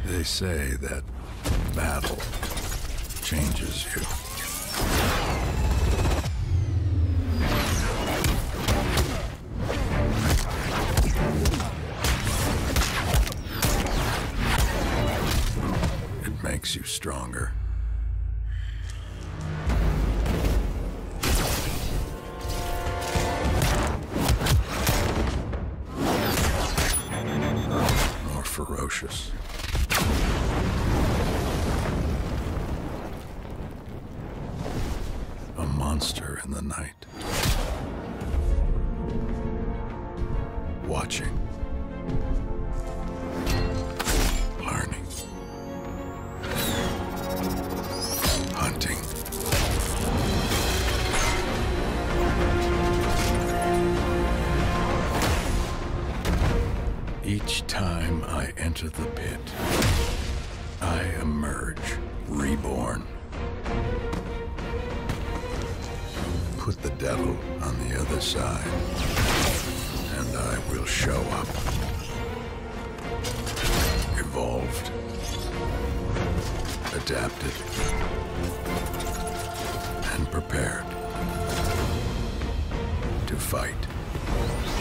They say that battle changes you. It makes you stronger. More ferocious. A monster in the night. Watching. Learning. Hunting. Each time I enter the pit, I emerge reborn. Put the devil on the other side, and I will show up. Evolved. Adapted. And prepared to fight.